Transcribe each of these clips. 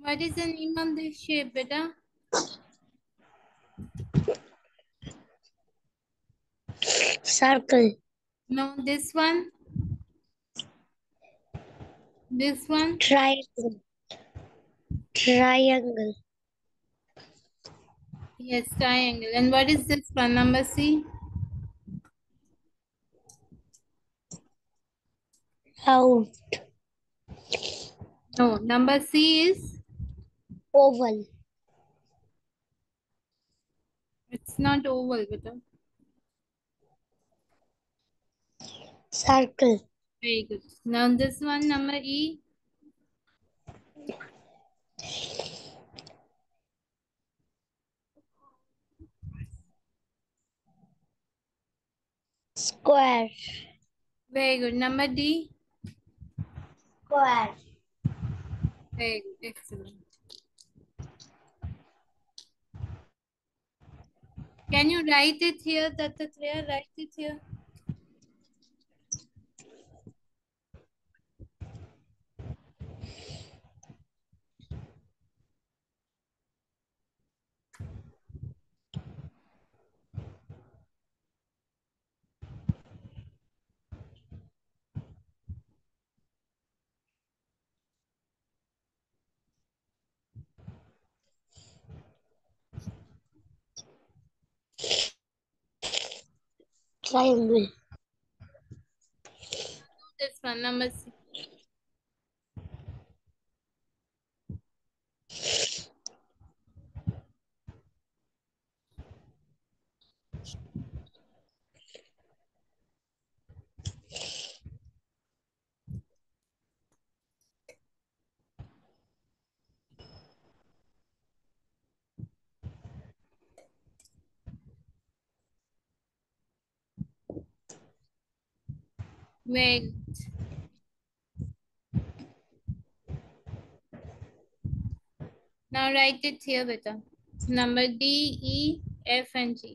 What is the name of this shape, beta? Circle. No, this one. This one. Triangle. Triangle. Yes, triangle. And what is this one? Number C. Round. No, number C is. Oval. It's not oval, beta. Circle. Very good. Now this one, number E. Square. Very good. Number D. Square. Very good. Excellent. Can you write it here, Dattatreya? Write it here. Triangle. This one, number C. Very good. Now write it here, beta. Number D, E, F, and G.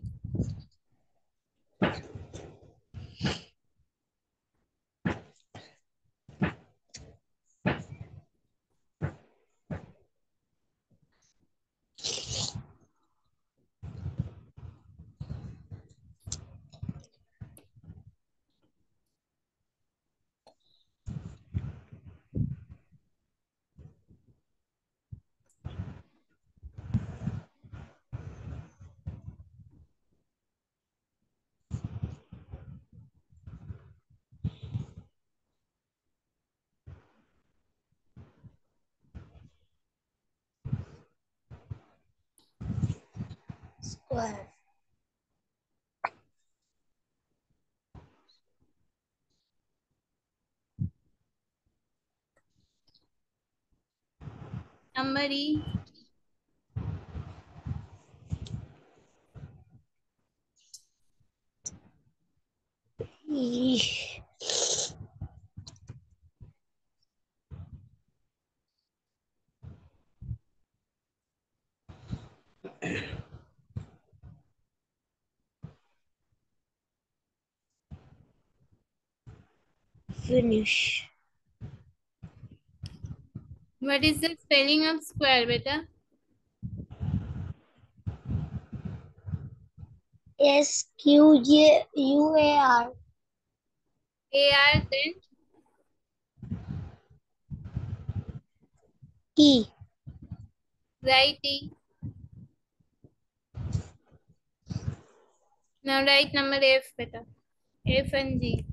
Square. Number E. E. Finish. What is the spelling of square, beta? Square. A-R, then E. write E. Now write number F, beta. F and G.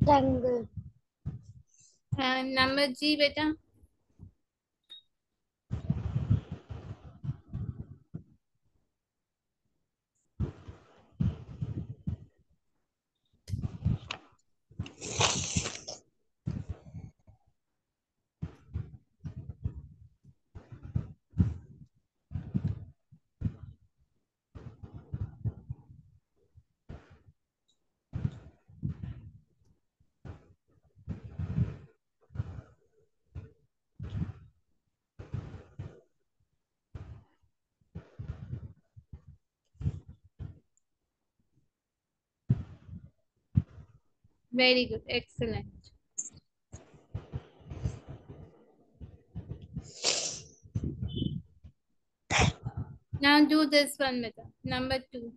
Rectangle. Number G beta. Very good. Excellent. Now do this one beta. Number 2.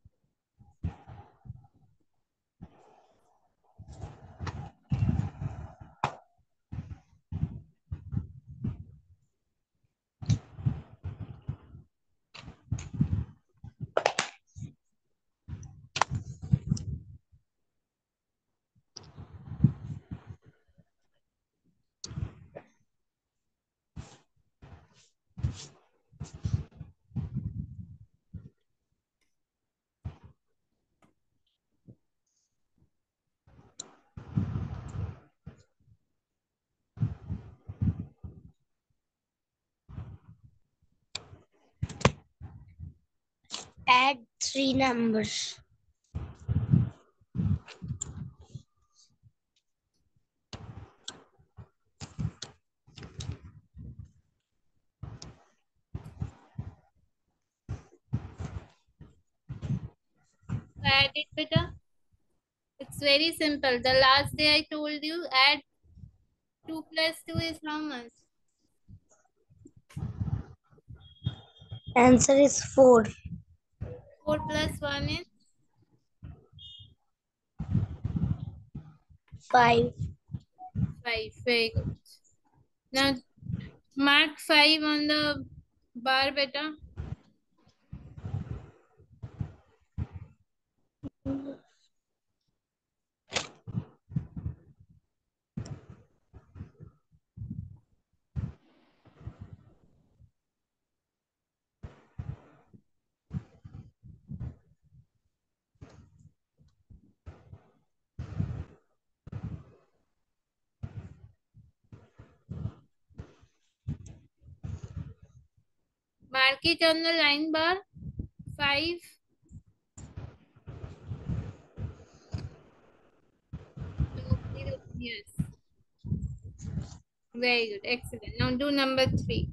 Add 3 numbers. Add it beta. It's very simple. The last day I told you add 2 plus 2 is how much? Answer is 4. 4 plus 1 is 5. 5. Very good. Now mark 5 on the bar beta. Mark it on the line bar. 5. Yes. Very good. Excellent. Now do number 3.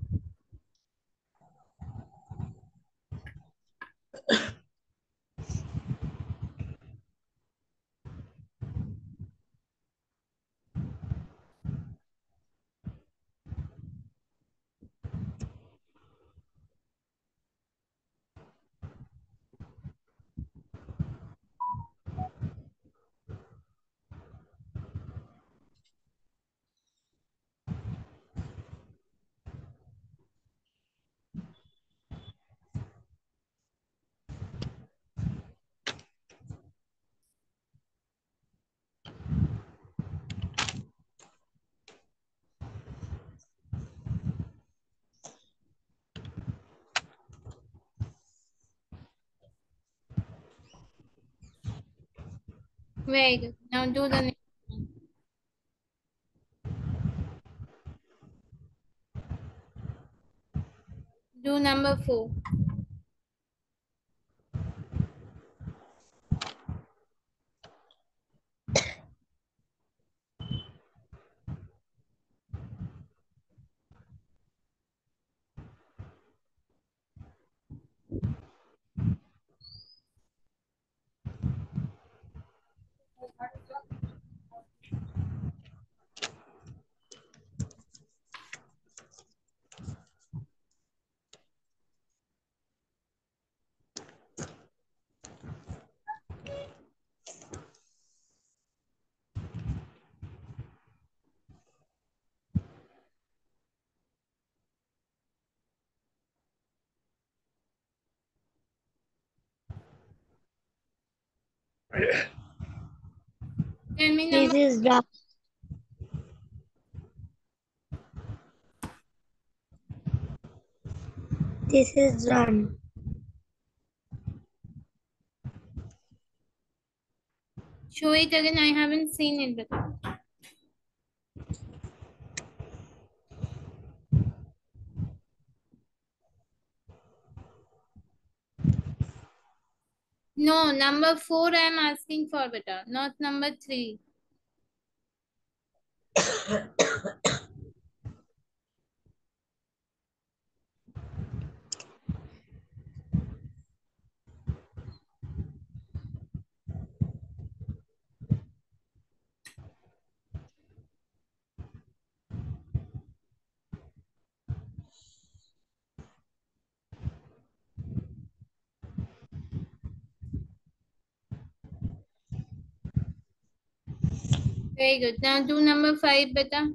Very good. Now do the next one. Do number 4. Tell me This number. is done. This is done. Show it again. I haven't seen it before. No, number 4 I am asking for, beta, not number 3. Very good. Now do number 5, beta.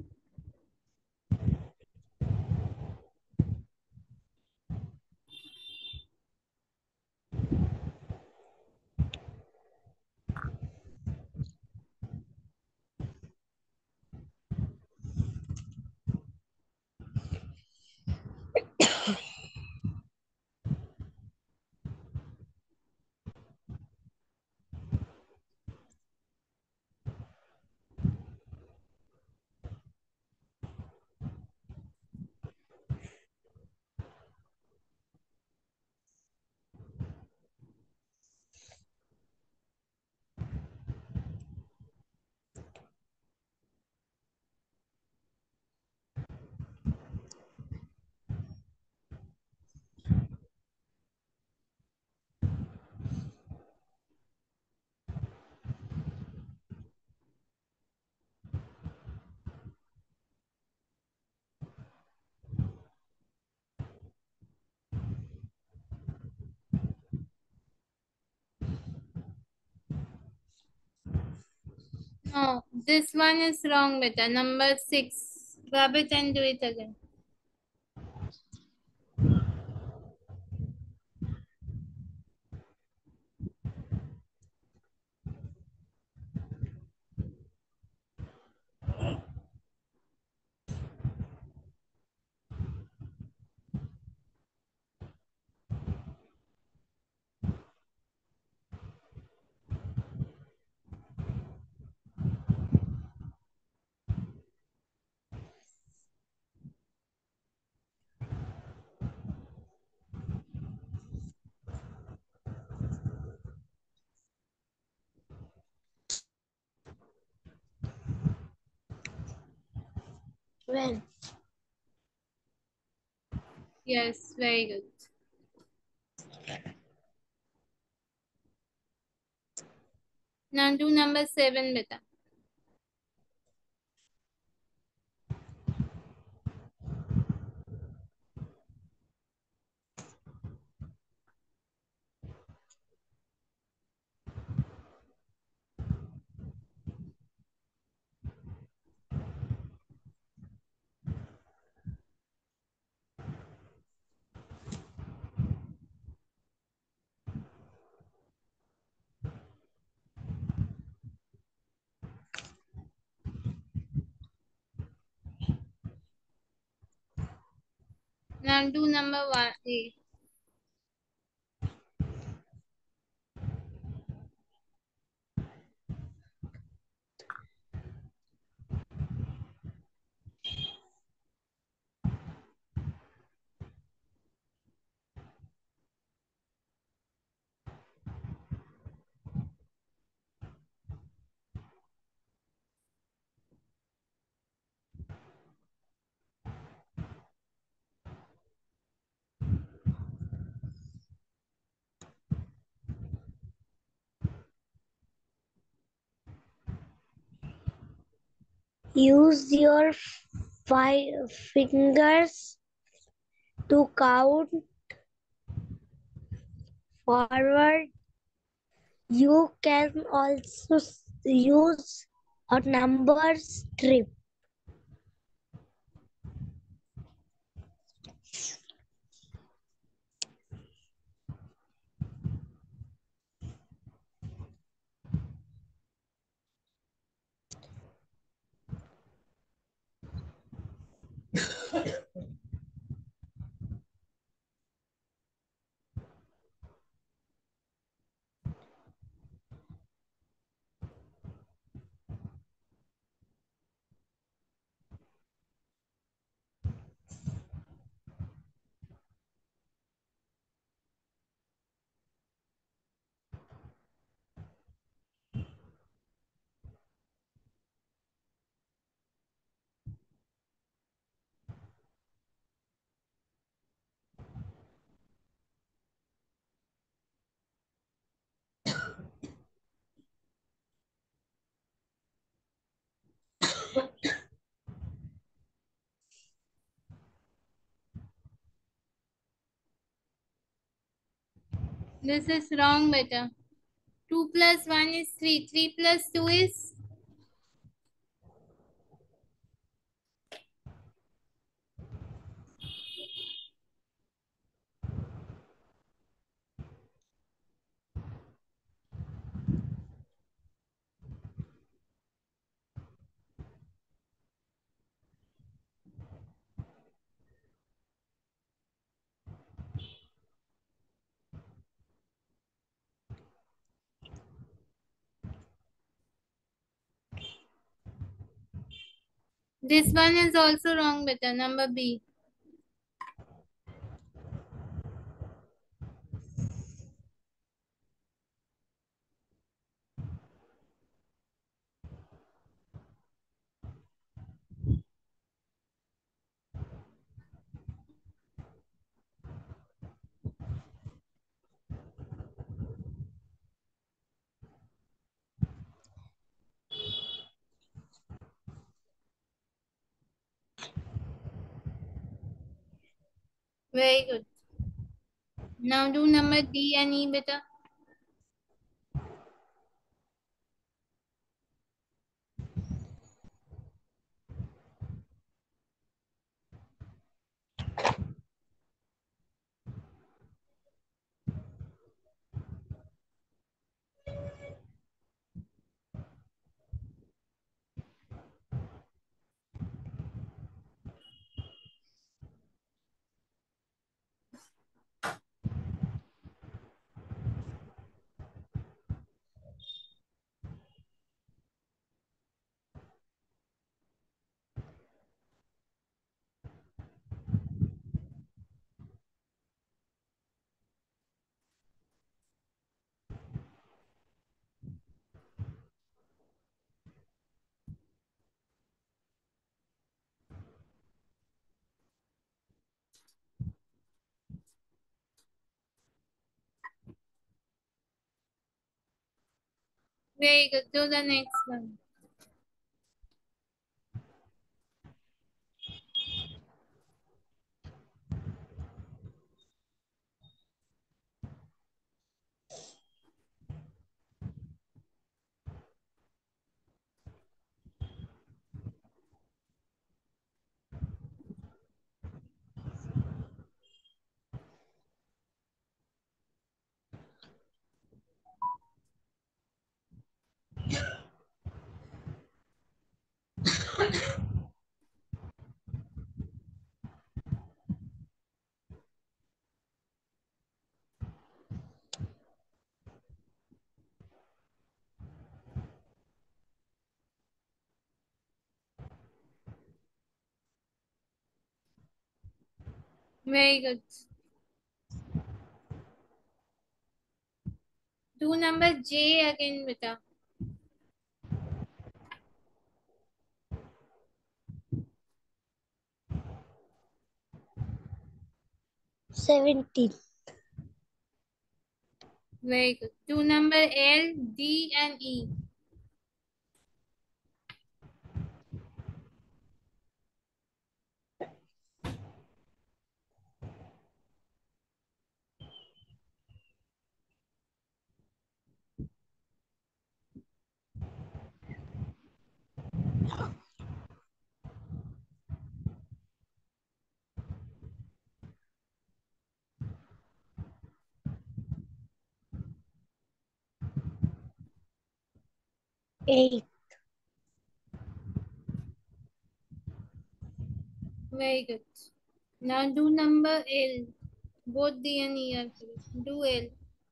No, this one is wrong, beta. Number 6. Grab it and do it again. Well, Yes, very good. Now do number 7, beta. Now do number 1. A. use your five fingers to count forward. You can also use a number strip. This is wrong, beta. 2 plus 1 is 3. 3 plus 2 is. This one is also wrong, beta. Number B. Very good. Now do number D and E, beta. Very good. Do the next one. Very good. Do number J again, beta. 17. Very good. Do number L, D, and E. 8. Very good. Now do number L. Both D and E are correct. Do L.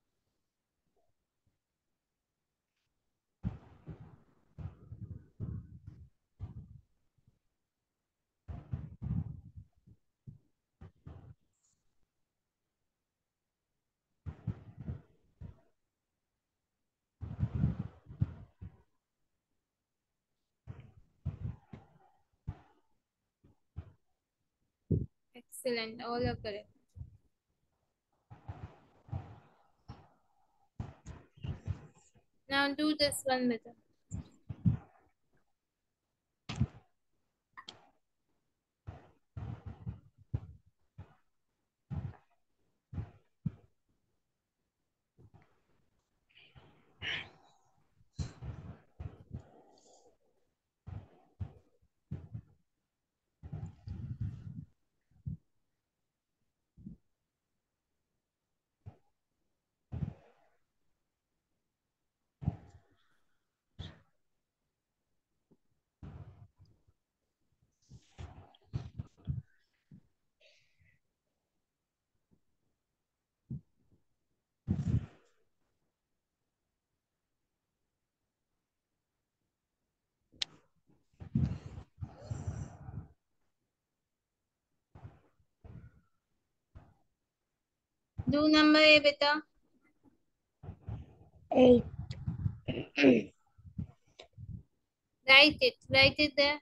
'Excellent. All are correct. Now do this one, beta. Do number A, beta. 8. Write it. Write it there.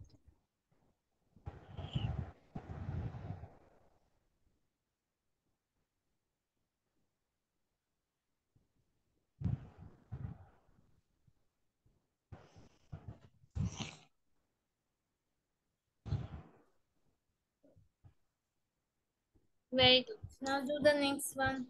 Very good. Now do the next one.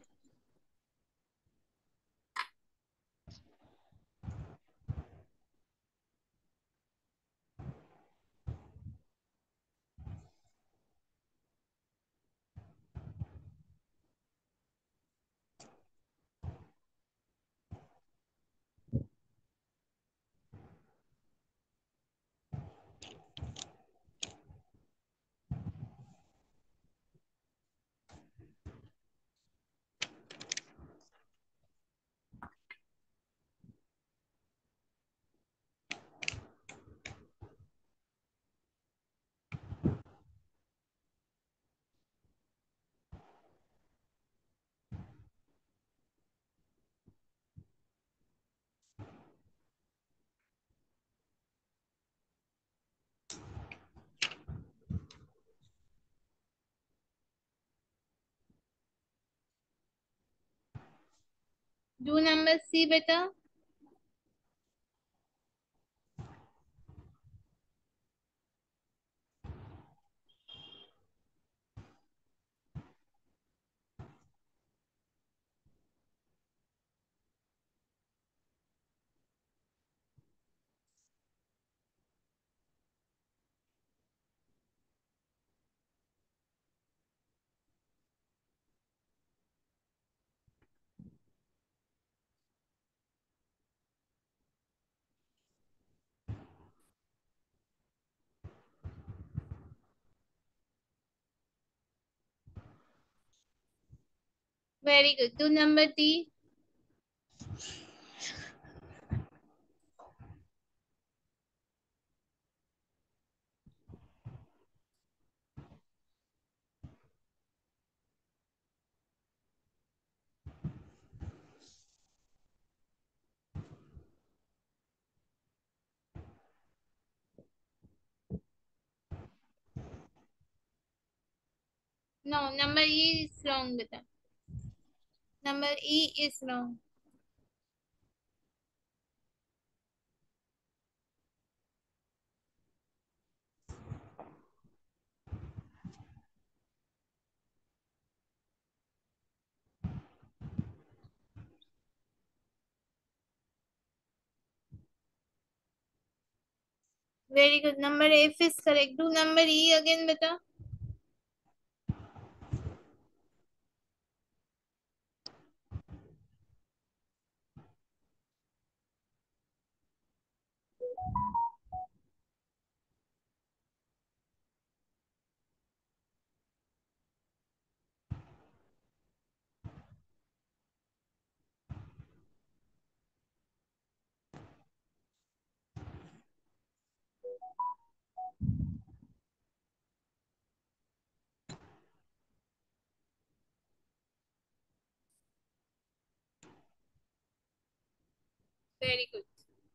Do number C, beta. Very good. Do number D. No, number E is wrong, beta. Number E is wrong. Very good. Number F is correct. Do number E again, beta. Very good.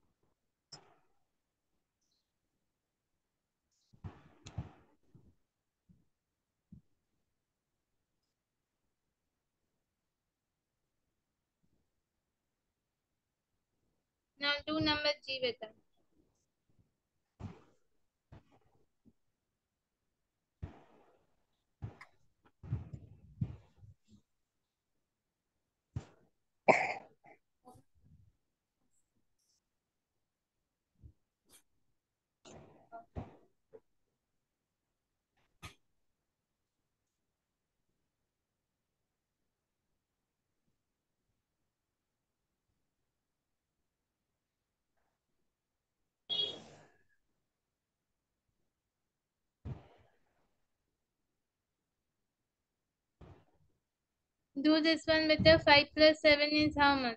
Now do number G, beta. Do this one, beta. 5 plus 7 is how much?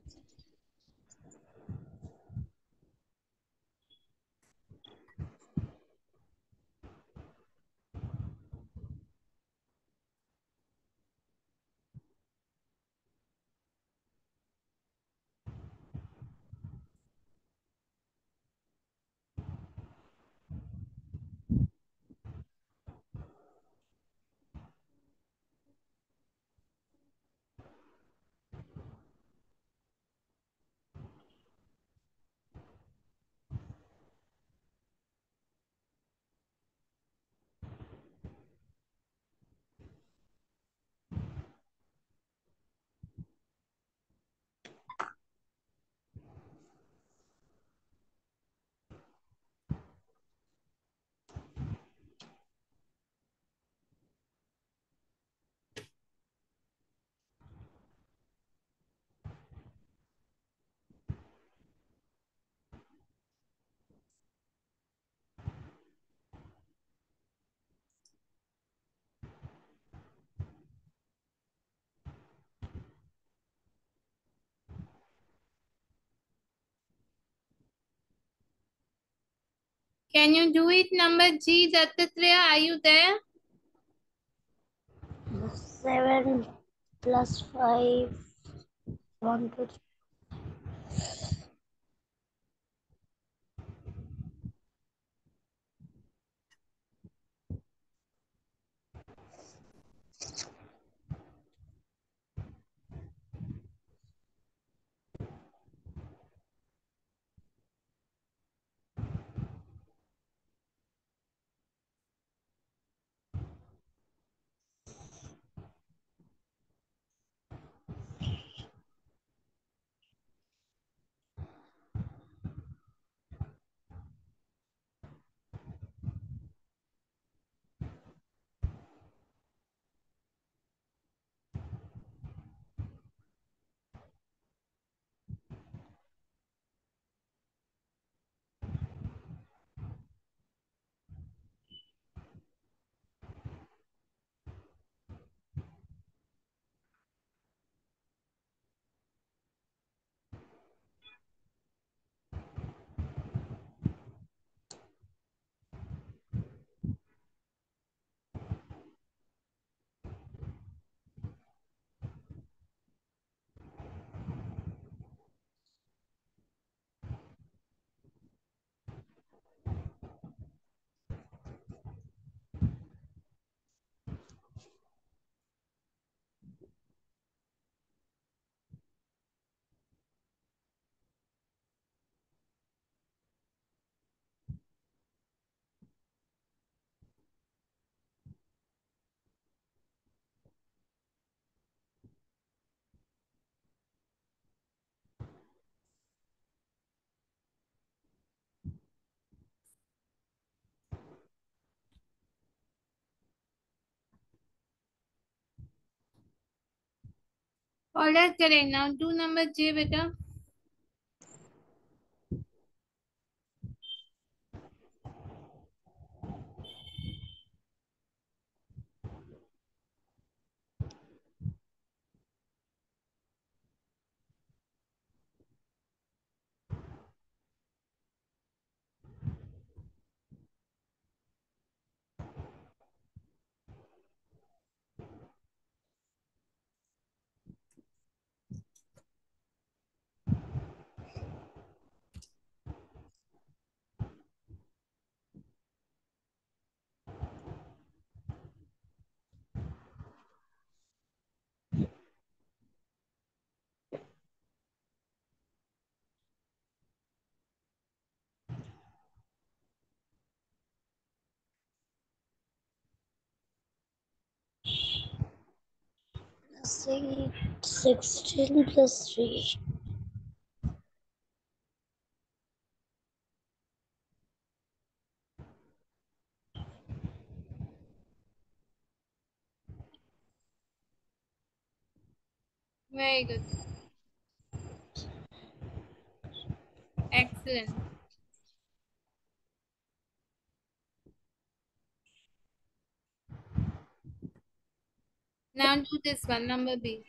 Can you do it, number G, Dattatreya? Are you there? 7 plus 5. 1, 2, 3. All right, correct. Now do number J, beta. Say 16 plus 3. Very good. Excellent. Now do this one, number B.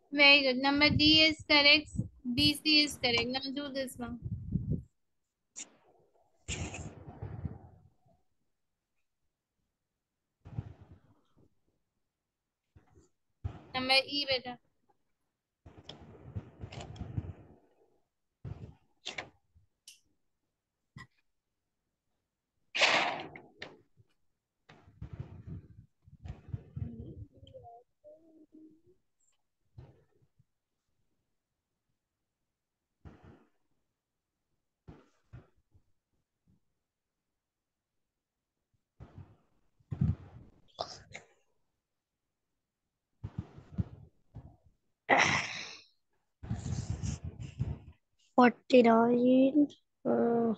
Very good. Number D is correct. BC is correct. Now do this one. Number E, beta. $49. Uh,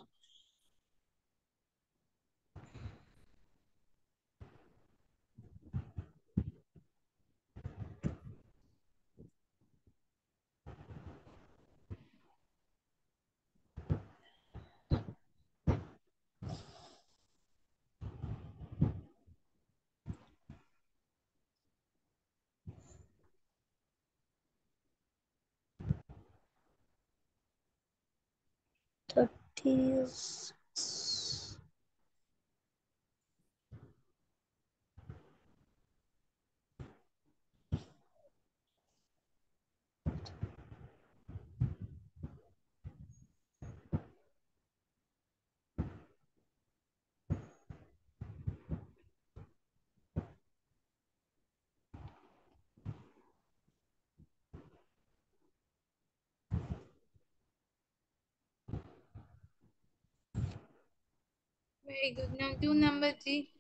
$36. Very good. Now do number G.